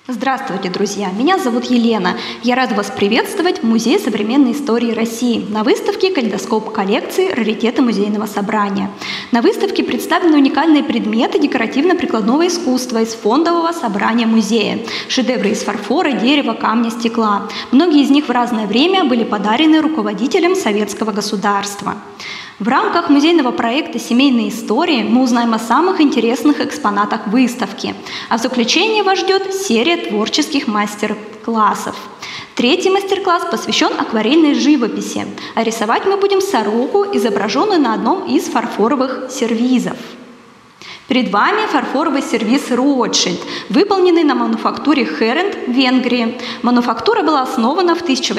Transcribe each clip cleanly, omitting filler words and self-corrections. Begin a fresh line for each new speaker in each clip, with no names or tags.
Здравствуйте, друзья! Меня зовут Елена. Я рада вас приветствовать в Музее современной истории России на выставке «Калейдоскоп коллекции. Раритеты музейного собрания». На выставке представлены уникальные предметы декоративно-прикладного искусства из фондового собрания музея. Шедевры из фарфора, дерева, камня, стекла. Многие из них в разное время были подарены руководителям советского государства. В рамках музейного проекта «Семейные истории» мы узнаем о самых интересных экспонатах выставки. А в заключение вас ждет серия творческих мастер-классов. Третий мастер-класс посвящен акварельной живописи. А рисовать мы будем сороку, изображенную на одном из фарфоровых сервизов. Перед вами фарфоровый сервиз «Ротшильд», выполненный на мануфактуре Херенд в Венгрии. Мануфактура была основана в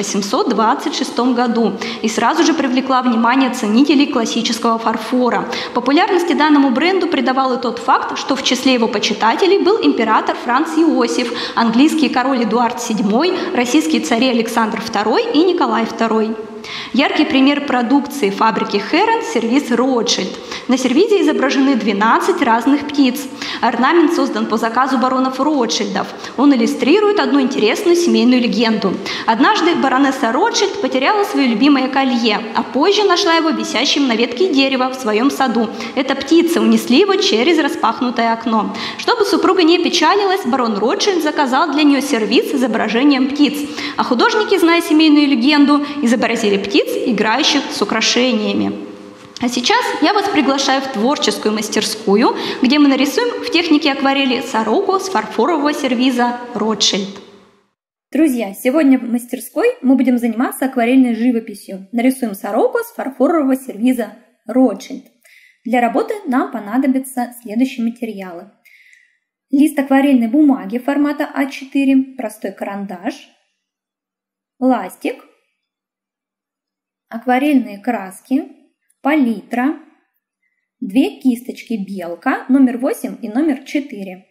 1826 году и сразу же привлекла внимание ценителей классического фарфора. Популярности данному бренду придавал и тот факт, что в числе его почитателей был император Франц Иосиф, английский король Эдуард VII, российские цари Александр II и Николай II. Яркий пример продукции фабрики Херенд – сервиз «Ротшильд». На сервизе изображены 12 разных птиц. Орнамент создан по заказу баронов Ротшильдов. Он иллюстрирует одну интересную семейную легенду. Однажды баронесса Ротшильд потеряла свое любимое колье, а позже нашла его висящим на ветке дерева в своем саду. Это птицы унесли его через распахнутое окно. Чтобы супруга не печалилась, барон Ротшильд заказал для нее сервиз с изображением птиц. А художники, зная семейную легенду, изобразили птиц, играющих с украшениями. А сейчас я вас приглашаю в творческую мастерскую, где мы нарисуем в технике акварели сороку с фарфорового сервиза «Ротшильд». Друзья, сегодня в мастерской мы будем заниматься акварельной живописью. Нарисуем сороку с фарфорового сервиза «Ротшильд». Для работы нам понадобятся следующие материалы. Лист акварельной бумаги формата А4, простой карандаш, ластик, акварельные краски, палитра, 2 кисточки белка, номер 8 и номер 4.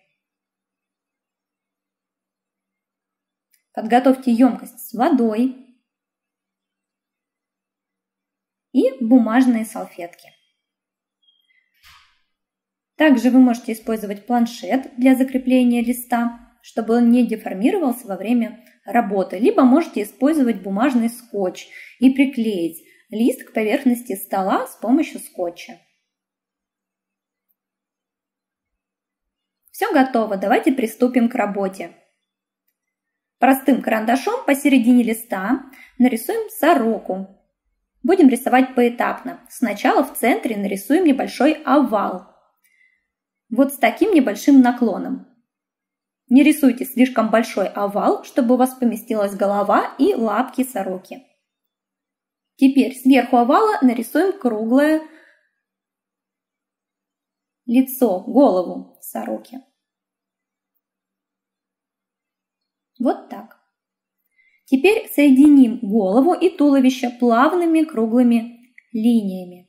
Подготовьте емкость с водой и бумажные салфетки. Также вы можете использовать планшет для закрепления листа, чтобы он не деформировался во время работы, либо можете использовать бумажный скотч и приклеить лист к поверхности стола с помощью скотча. Все готово, давайте приступим к работе. Простым карандашом посередине листа нарисуем сороку. Будем рисовать поэтапно. Сначала в центре нарисуем небольшой овал. Вот с таким небольшим наклоном. Не рисуйте слишком большой овал, чтобы у вас поместилась голова и лапки сороки. Теперь сверху овала нарисуем круглое лицо, голову сороки. Вот так. Теперь соединим голову и туловище плавными круглыми линиями.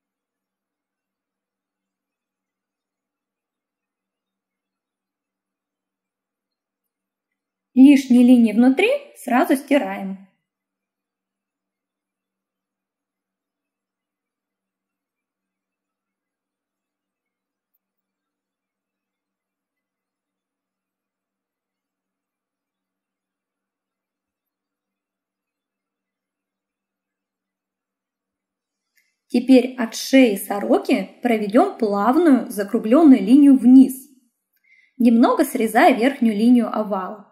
Лишние линии внутри сразу стираем. Теперь от шеи сороки проведем плавную закругленную линию вниз, немного срезая верхнюю линию овала.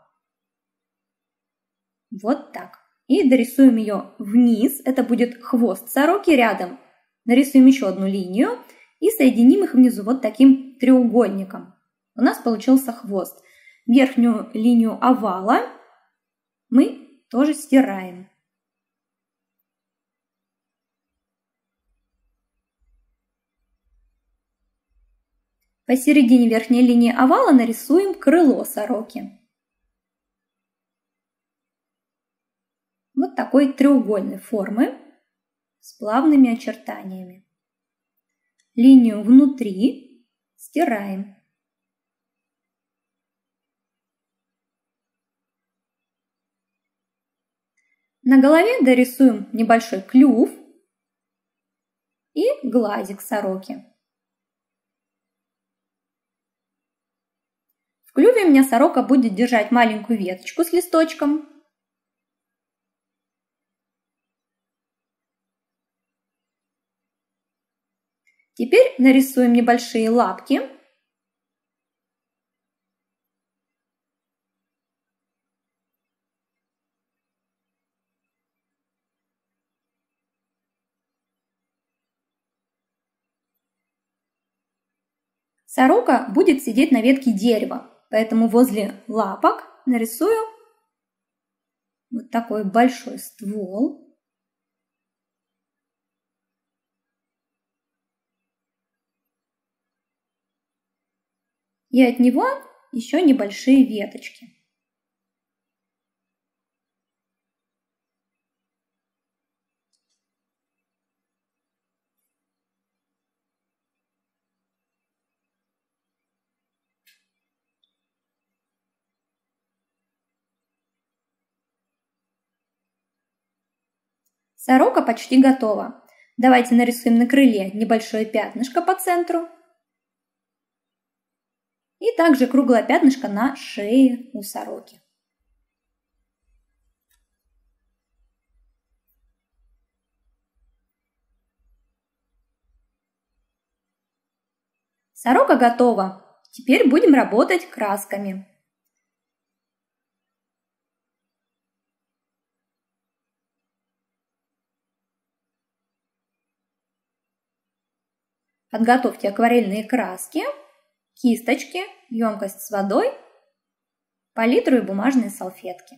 Вот так. И дорисуем ее вниз. Это будет хвост сороки рядом. Нарисуем еще одну линию и соединим их внизу вот таким треугольником. У нас получился хвост. Верхнюю линию овала мы тоже стираем. Посередине верхней линии овала нарисуем крыло сороки. Вот такой треугольной формы с плавными очертаниями. Линию внутри стираем. На голове дорисуем небольшой клюв и глазик сороки. В клюве у меня сорока будет держать маленькую веточку с листочком. Теперь нарисуем небольшие лапки. Сорока будет сидеть на ветке дерева, поэтому возле лапок нарисую вот такой большой ствол. И от него еще небольшие веточки. Сорока почти готова. Давайте нарисуем на крыле небольшое пятнышко по центру. И также круглое пятнышко на шее у сороки. Сорока готова. Теперь будем работать красками. Подготовьте акварельные краски, кисточки, емкость с водой, палитру и бумажные салфетки.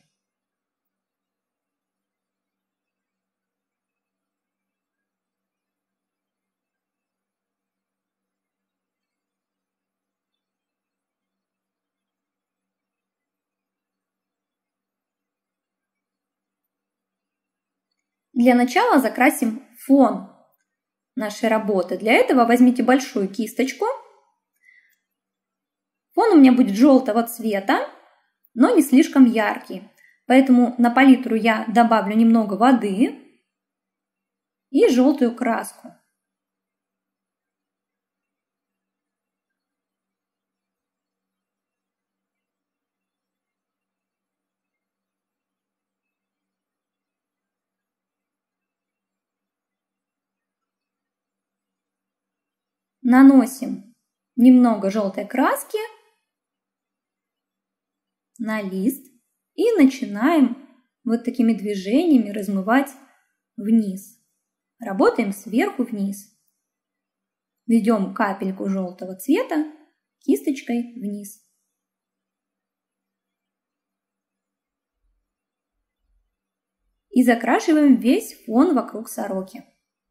Для начала закрасим фон нашей работы. Для этого возьмите большую кисточку. Фон у меня будет желтого цвета, но не слишком яркий. Поэтому на палитру я добавлю немного воды и желтую краску. Наносим немного желтой краски на лист и начинаем вот такими движениями размывать вниз. Работаем сверху вниз. Ведем капельку желтого цвета кисточкой вниз. И закрашиваем весь фон вокруг сороки.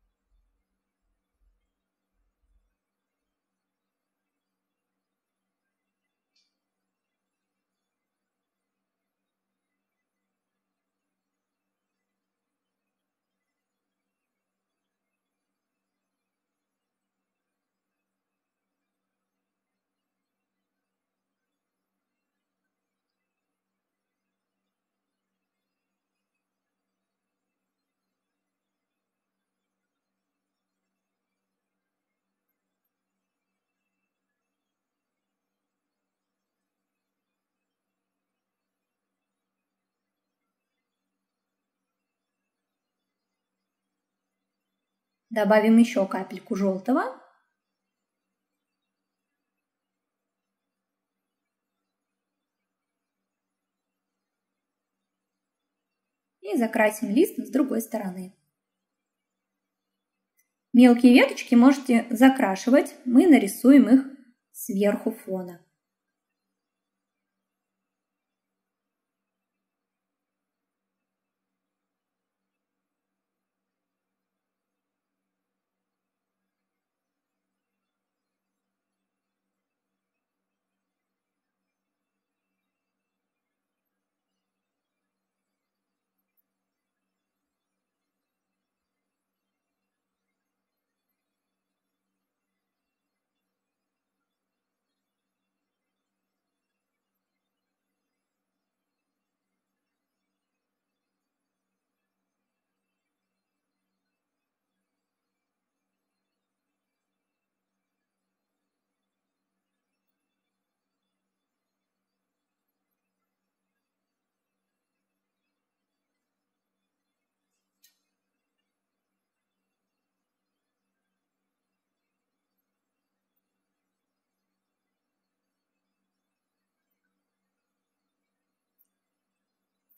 Добавим еще капельку желтого. И закрасим лист с другой стороны. Мелкие веточки можете закрашивать, мы нарисуем их сверху фона.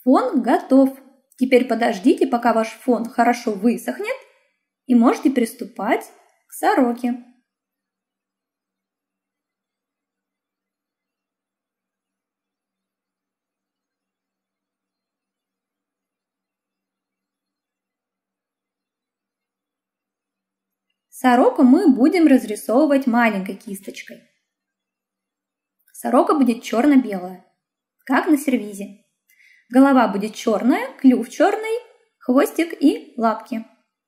Фон готов. Теперь подождите, пока ваш фон хорошо высохнет, и можете приступать к сороке. Сороку мы будем разрисовывать маленькой кисточкой. Сорока будет черно-белая, как на сервизе. Голова будет черная, клюв черный, хвостик и лапки.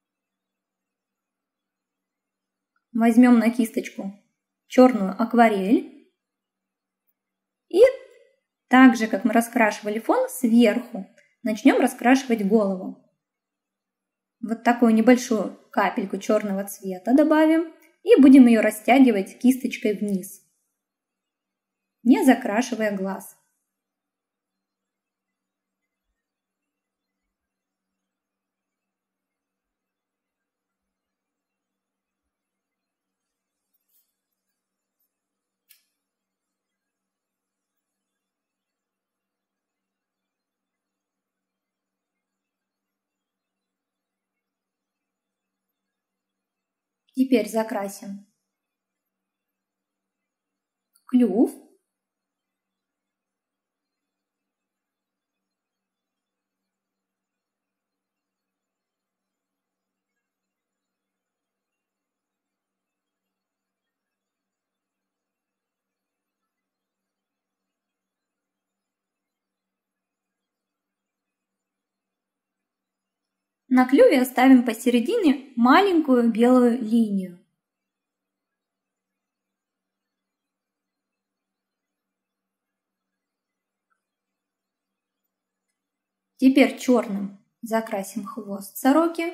Возьмем на кисточку черную акварель и так же, как мы раскрашивали фон, сверху начнем раскрашивать голову. Вот такую небольшую капельку черного цвета добавим и будем ее растягивать кисточкой вниз, не закрашивая глаз. Теперь закрасим клюв. На клюве оставим посередине маленькую белую линию. Теперь черным закрасим хвост сороки.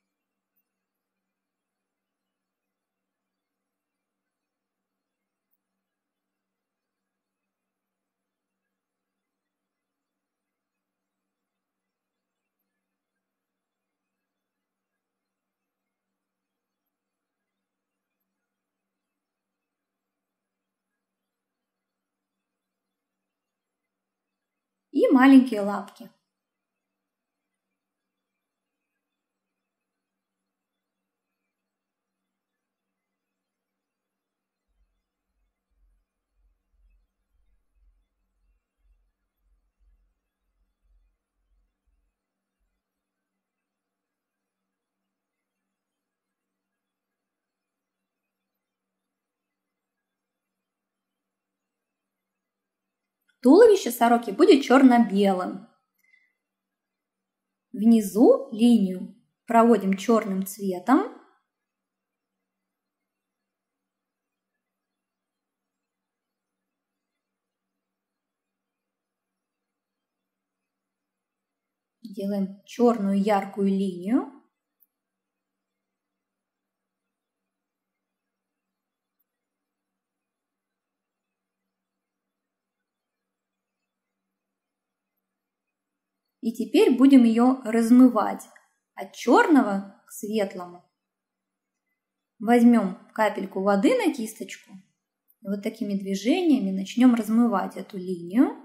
И маленькие лапки. Туловище сороки будет черно-белым. Внизу линию проводим черным цветом. Делаем черную яркую линию. И теперь будем ее размывать от черного к светлому. Возьмем капельку воды на кисточку и вот такими движениями начнем размывать эту линию.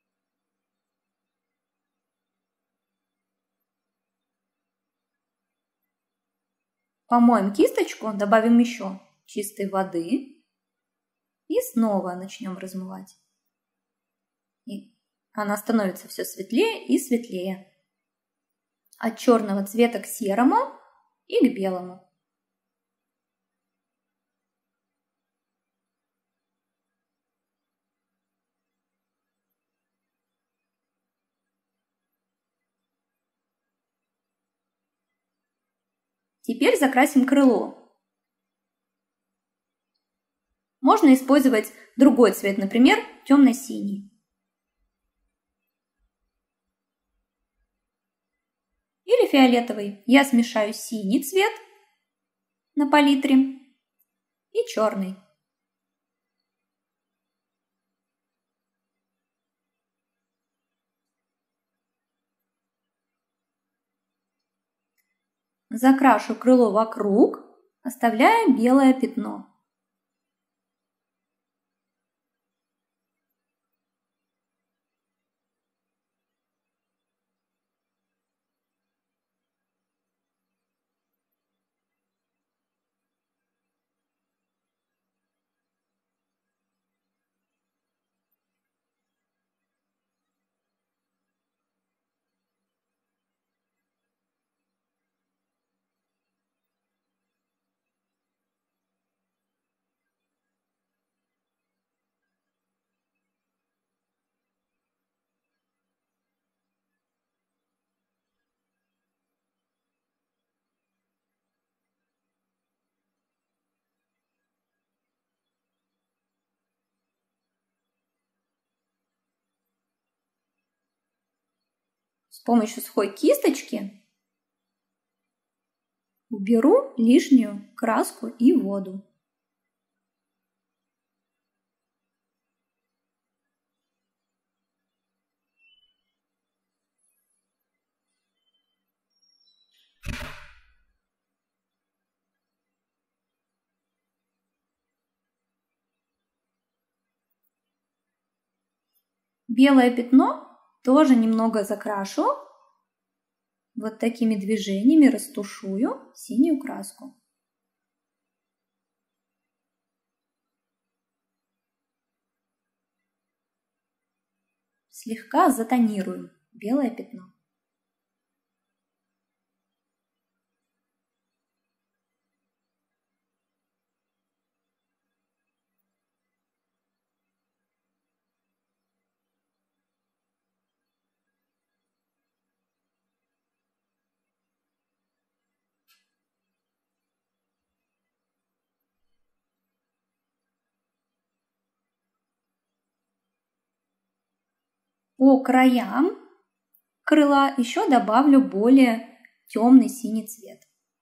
Помоем кисточку, добавим еще чистой воды и снова начнем размывать. И она становится все светлее и светлее. От черного цвета к серому и к белому. Теперь закрасим крыло. Можно использовать другой цвет, например, темно-синий. Или фиолетовый. Я смешаю синий цвет на палитре и черный. Закрашу крыло вокруг, оставляя белое пятно.
С помощью сухой кисточки уберу лишнюю краску и воду. Белое пятно тоже немного закрашу. Вот такими движениями растушую синюю краску. Слегка затонирую белое пятно. По краям крыла еще добавлю более темный синий цвет.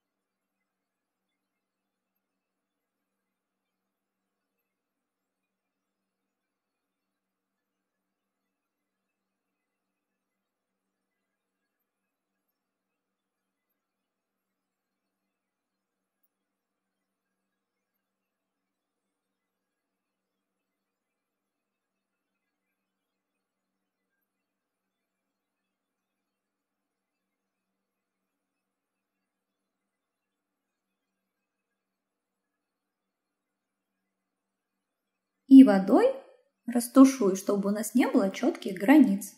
И водой растушую, чтобы у нас не было четких границ.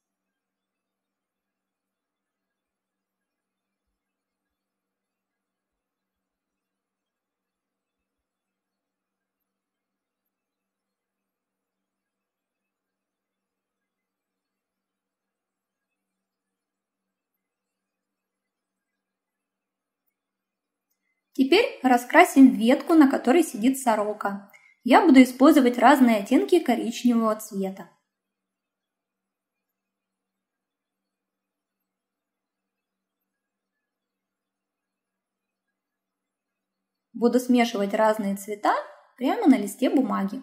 Теперь раскрасим ветку, на которой сидит сорока. Я буду использовать разные оттенки коричневого цвета. Буду смешивать разные цвета прямо на листе бумаги.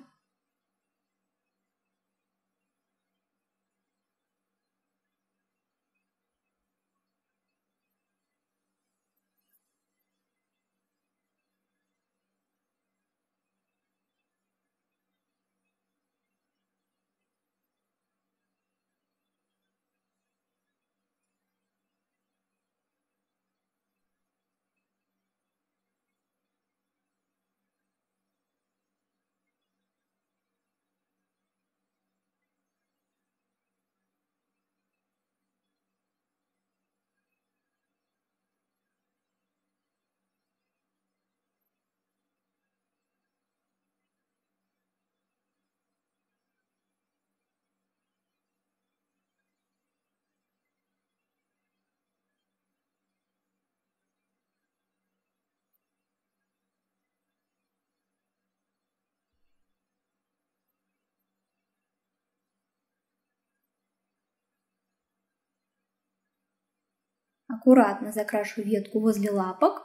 Аккуратно закрашу ветку возле лапок.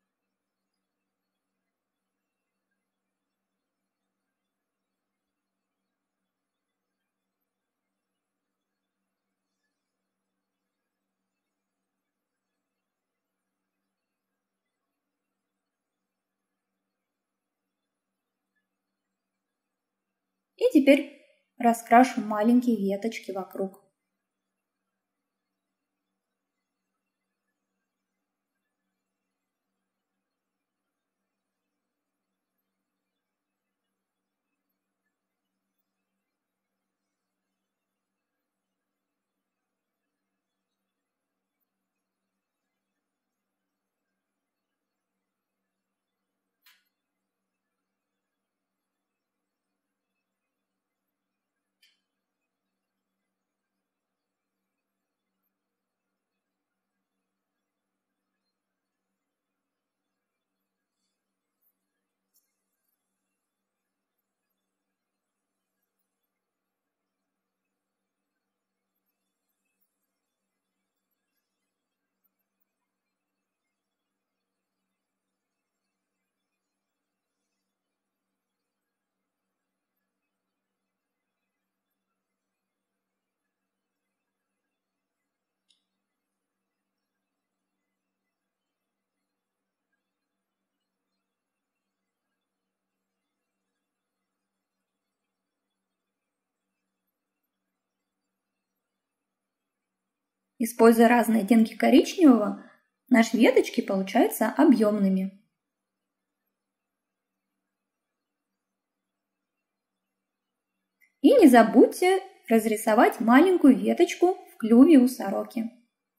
И теперь раскрашу маленькие веточки вокруг. Используя разные оттенки коричневого, наши веточки получаются объемными. И не забудьте разрисовать маленькую веточку в клюве у сороки.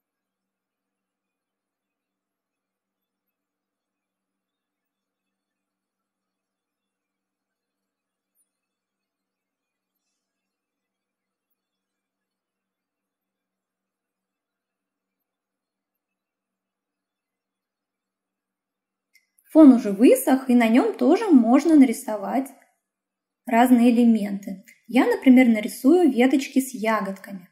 Фон уже высох, и на нем тоже можно нарисовать разные элементы. Я, например, нарисую веточки с ягодками.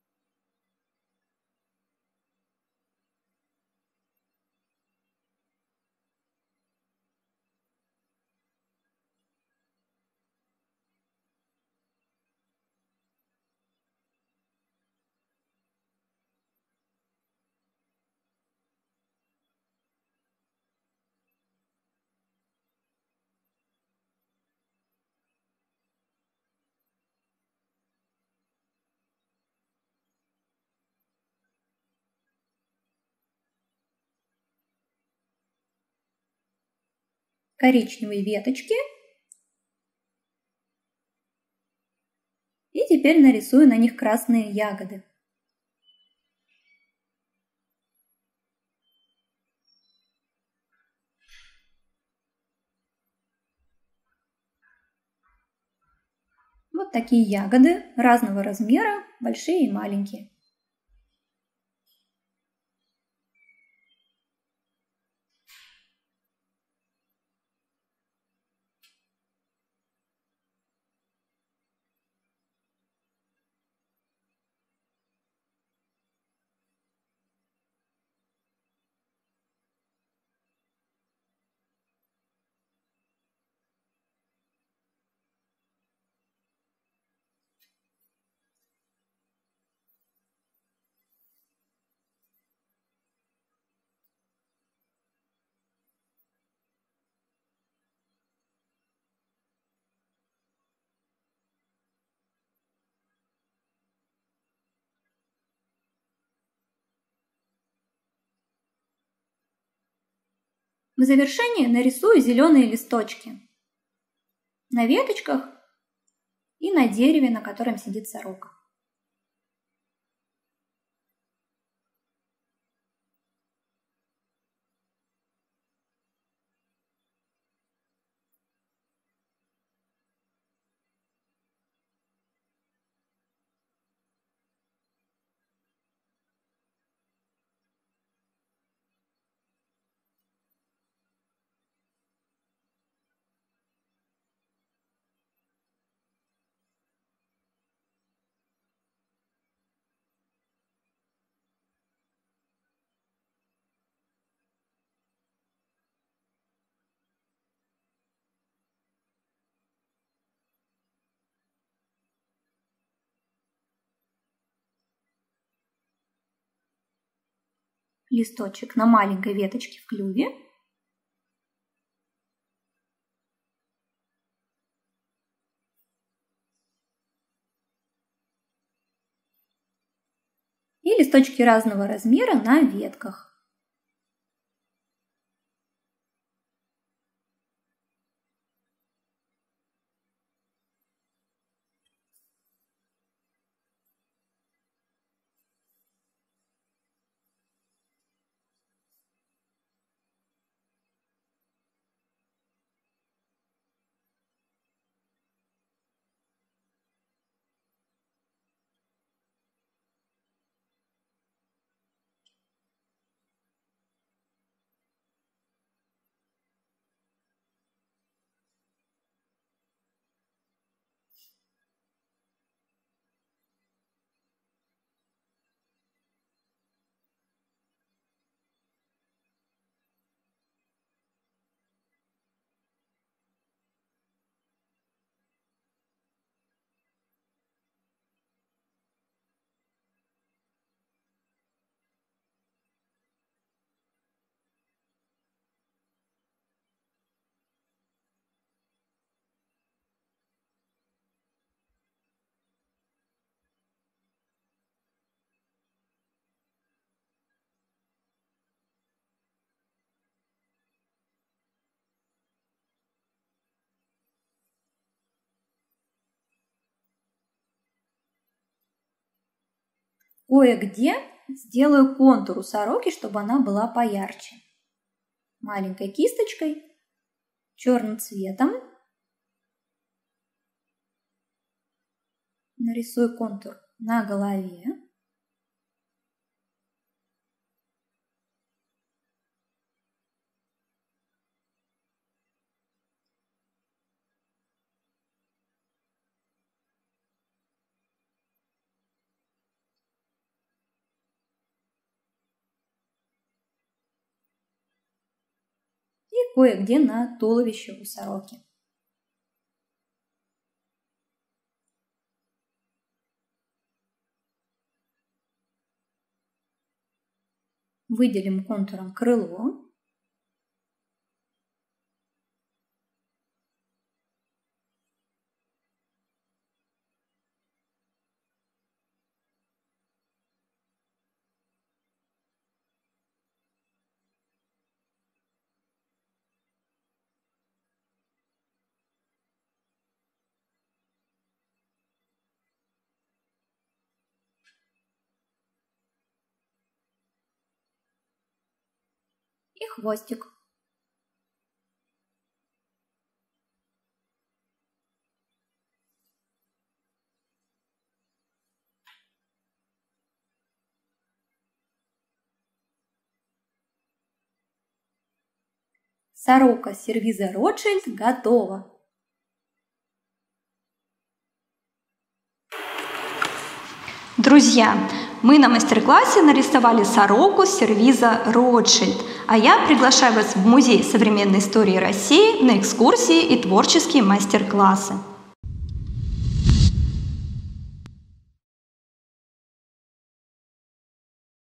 Коричневые веточки. И теперь нарисую на них красные ягоды. Вот такие ягоды разного размера, большие и маленькие. В завершение нарисую зеленые листочки на веточках и на дереве, на котором сидит сорока. Листочек на маленькой веточке в клюве. И листочки разного размера на ветках. Кое-где сделаю контур у сороки, чтобы она была поярче. Маленькой кисточкой, черным цветом нарисую контур на голове. И кое-где на туловище у сороки. Выделим контуром крыло. И хвостик. Сорока сервиза Ротшильд готова.
Друзья, мы на мастер-классе нарисовали сороку сервиза Ротшильд, а я приглашаю вас в Музей современной истории России на экскурсии и творческие мастер-классы.